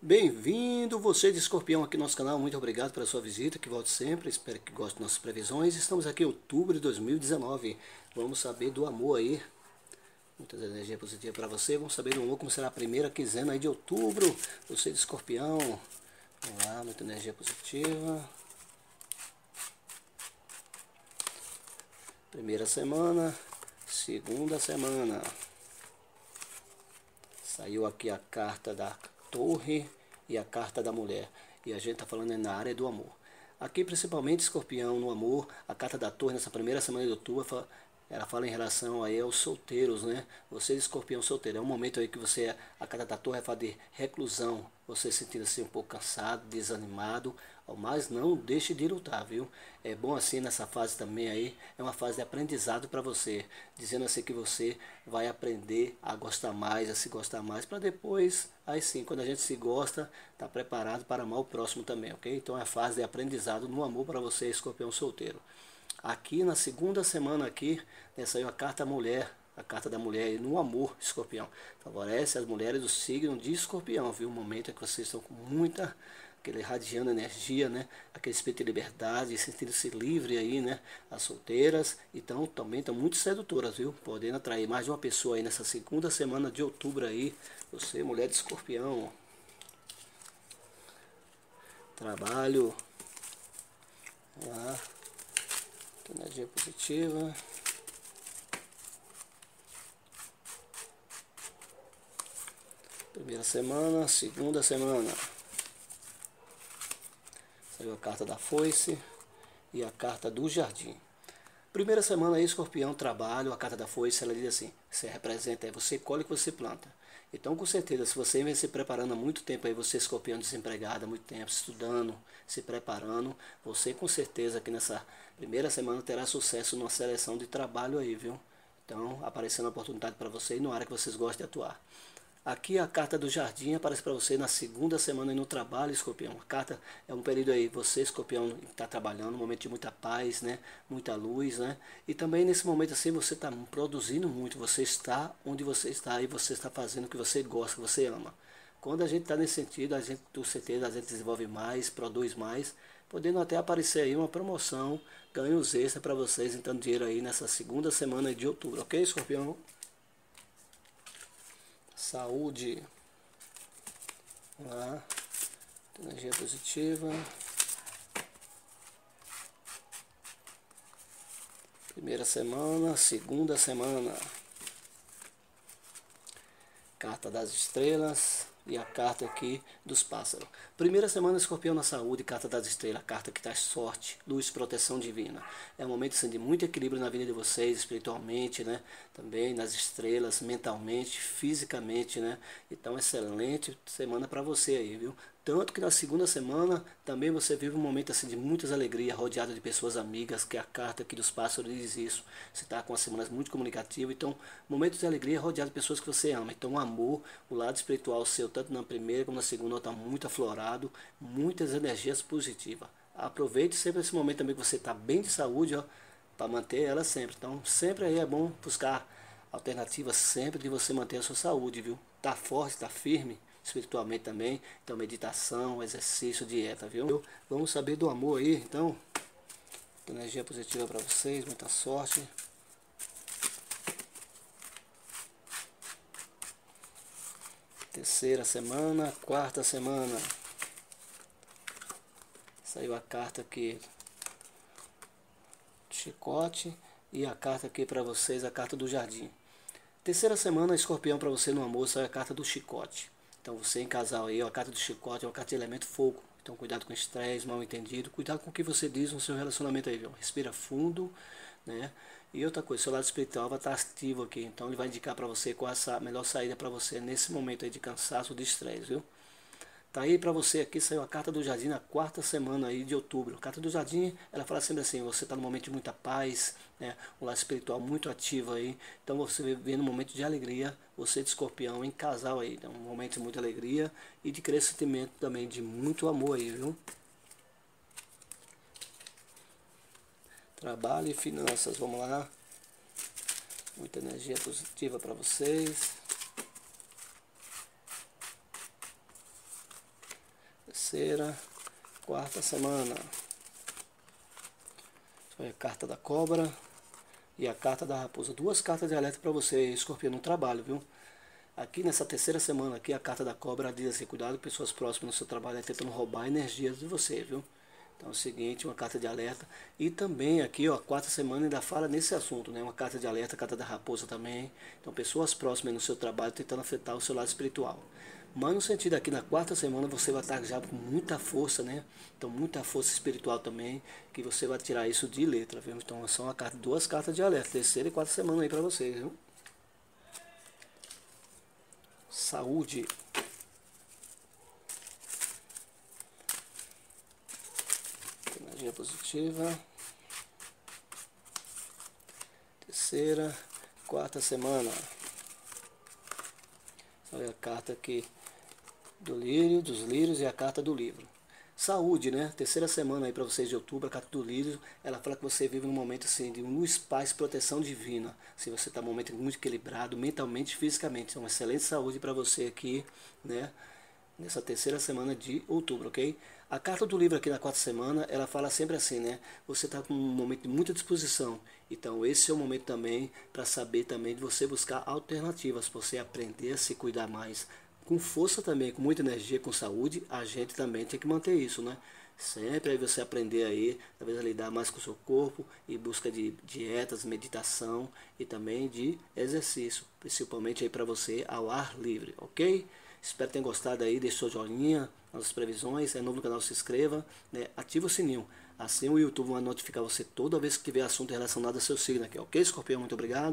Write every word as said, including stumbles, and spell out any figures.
Bem-vindo, você de Escorpião aqui no nosso canal, muito obrigado pela sua visita, que volte sempre, espero que goste de nossas previsões. Estamos aqui em outubro de dois mil e dezenove, vamos saber do amor aí, muitas energias positivas para você, vamos saber do amor, como será a primeira quinzena aí de outubro, você de Escorpião, vamos lá, muita energia positiva. Primeira semana, segunda semana, saiu aqui a carta da Torre e a carta da Mulher, e a gente está falando aí na área do amor. Aqui principalmente Escorpião no amor, a carta da Torre nessa primeira semana de outubro, ela fala em relação aí aos solteiros, né? Você Escorpião solteiro, é um momento aí que você, a carta da Torre fala de reclusão, você sentindo assim um pouco cansado, desanimado, mas não deixe de lutar, viu? É bom assim nessa fase também aí, é uma fase de aprendizado para você, dizendo assim que você vai aprender a gostar mais, a se gostar mais, para depois, aí sim, quando a gente se gosta, tá preparado para amar o próximo também, ok? Então é a fase de aprendizado no amor para você, Escorpião solteiro. Aqui na segunda semana aqui, né, saiu a carta mulher, a carta da mulher no amor, Escorpião. Favorece as mulheres do signo de Escorpião, viu? O momento é que vocês estão com muita, aquele radiando energia, né? Aquele espírito de liberdade, sentindo-se livre aí, né? As solteiras, então também estão muito sedutoras, viu? Podendo atrair mais de uma pessoa aí nessa segunda semana de outubro aí. Você, mulher de Escorpião. Trabalho. Lá. Energia positiva. Primeira semana, segunda semana. Saiu a carta da foice e a carta do jardim. Primeira semana aí, Escorpião, trabalho, a carta da foice, ela diz assim, você representa, é você colhe o que você planta. Então, com certeza, se você vem se preparando há muito tempo aí, você Escorpião desempregado há muito tempo, estudando, se preparando, você com certeza aqui nessa primeira semana terá sucesso numa seleção de trabalho aí, viu? Então, aparecendo a oportunidade para você e numa área que vocês gostem de atuar. Aqui a carta do jardim aparece para você na segunda semana no trabalho, Escorpião. A carta é um período aí, você, Escorpião, está trabalhando, um momento de muita paz, né? Muita luz, né? E também nesse momento assim você está produzindo muito, você está onde você está e você está fazendo o que você gosta, que você ama. Quando a gente está nesse sentido, a gente, com certeza, a gente desenvolve mais, produz mais, podendo até aparecer aí uma promoção, ganhos extra para vocês, entrando dinheiro aí nessa segunda semana de outubro, ok, Escorpião? Saúde, lá, energia positiva, primeira semana, segunda semana, carta das estrelas e a carta aqui dos pássaros. Primeira semana, Escorpião na saúde, carta das estrelas, carta que traz sorte, luz, proteção divina. É um momento assim, de muito equilíbrio na vida de vocês, espiritualmente, né? Também nas estrelas, mentalmente, fisicamente, né? Então, excelente semana para você aí, viu? Tanto que na segunda semana também você vive um momento assim de muitas alegrias, rodeado de pessoas amigas, que a carta aqui dos pássaros diz isso. Você está com as semanas muito comunicativas, então momentos de alegria rodeado de pessoas que você ama. Então o amor, o lado espiritual seu, tanto na primeira como na segunda, está muito aflorado, muitas energias positivas. Aproveite sempre esse momento também que você está bem de saúde, ó, para manter ela sempre. Então sempre aí é bom buscar alternativas sempre de você manter a sua saúde, viu? Tá forte, tá firme espiritualmente também, então meditação, exercício, dieta, viu? Vamos saber do amor aí, então, energia positiva para vocês, muita sorte. Terceira semana, quarta semana, saiu a carta aqui, chicote, e a carta aqui para vocês, a carta do jardim. Terceira semana, Escorpião, para você no amor, saiu a carta do chicote. Então você em casal aí, ó, a carta do chicote é uma carta de elemento fogo. Então cuidado com estresse, mal entendido, cuidado com o que você diz no seu relacionamento aí, viu? Respira fundo, né? E outra coisa, seu lado espiritual vai estar ativo aqui, então ele vai indicar para você qual é a melhor saída para você nesse momento aí de cansaço, de estresse, viu? Tá aí para você aqui, saiu a carta do jardim na quarta semana aí de outubro. A carta do jardim, ela fala sempre assim, você está num momento de muita paz, né? Um lado espiritual muito ativo aí. Então você vive num momento de alegria, você de Escorpião em casal aí. Então, um momento de muita alegria e de crescimento também, de muito amor aí, viu? Trabalho e finanças, vamos lá. Muita energia positiva para vocês. terceira, quarta semana. A carta da cobra e a carta da raposa. Duas cartas de alerta para você, escorpião, no trabalho, viu? Aqui nessa terceira semana aqui, a carta da cobra diz assim, cuidado, pessoas próximas no seu trabalho tentando roubar energias de você, viu? Então é o seguinte, uma carta de alerta. E também aqui, ó, a quarta semana ainda fala nesse assunto, né? Uma carta de alerta, carta da raposa também. Então pessoas próximas no seu trabalho tentando afetar o seu lado espiritual. Mas no sentido aqui, na quarta semana você vai estar já com muita força, né? Então muita força espiritual também, que você vai tirar isso de letra, viu? Então são uma carta, duas cartas de alerta, terceira e quarta semana aí para vocês, viu? Saúde. Energia positiva. Terceira, quarta semana. Olha a carta aqui do lírio, dos lírios e a carta do livro. Saúde, né? Terceira semana aí para vocês de outubro, a carta do lírio, ela fala que você vive num momento assim de luz, paz, proteção divina. Se você está num momento muito equilibrado, mentalmente e fisicamente. Então, uma excelente saúde para você aqui, né? Nessa terceira semana de outubro, ok? A carta do livro aqui na quarta semana, ela fala sempre assim, né? Você está com um momento de muita disposição. Então esse é o momento também para saber também de você buscar alternativas, para você aprender a se cuidar mais. Com força também, com muita energia, com saúde, a gente também tem que manter isso, né? Sempre aí você aprender aí, talvez a lidar mais com o seu corpo, e busca de dietas, meditação e também de exercício, principalmente aí para você ao ar livre, ok? Espero que tenham gostado aí, deixe seu joinha, as previsões, é novo no canal, se inscreva, né? Ativa o sininho, assim o YouTube vai notificar você toda vez que tiver assunto relacionado ao seu signo aqui, ok, escorpião? Muito obrigado.